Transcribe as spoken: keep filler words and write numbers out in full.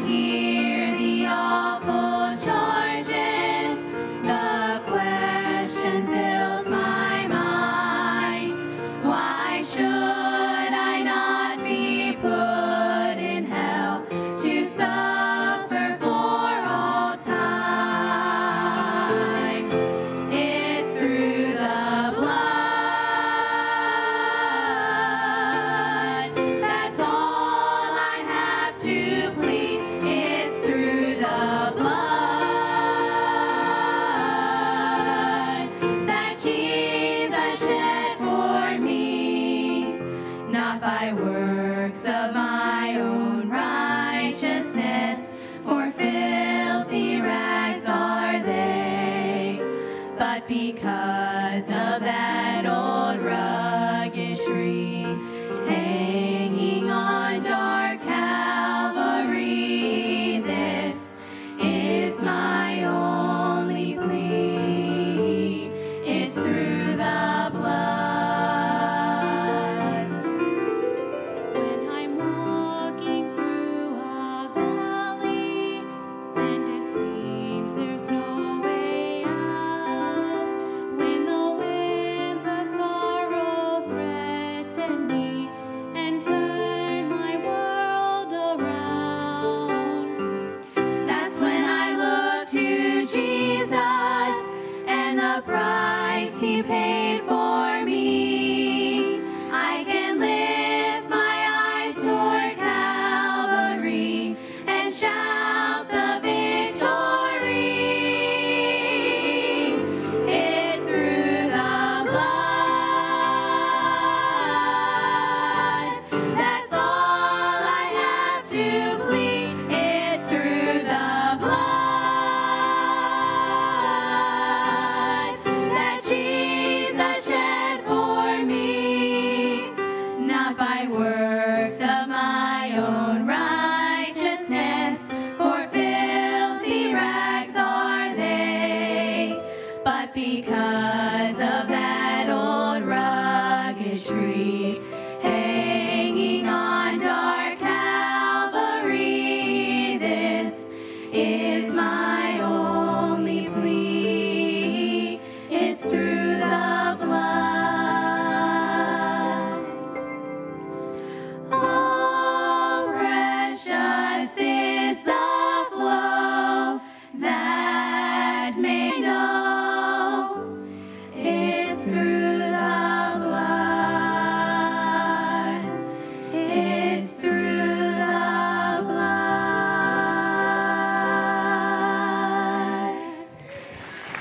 hear the awful charges, the question fills my mind. Why should I not be put in hell to suffer for all time? It's through the blood. That's all I have to plead. It's through the blood that Jesus shed for me, not by works of my own righteousness, for filthy rags are they, but because of that old rugged tree hanging on dark Calvary. This is my only plea. It's through the blood. When I'm walking through a valley and it seems there's no way out, when the winds of sorrow threaten me and turn my world around, that's when I look to Jesus and the price He paid for me. I can lift my eyes toward Calvary and shout the victory. It's through the blood. That's all I have to plead. It's through the blood that Jesus shed for me, not by works of my own righteousness, for filthy rags are they, but because of that old rugged tree hanging on dark Calvary. This is my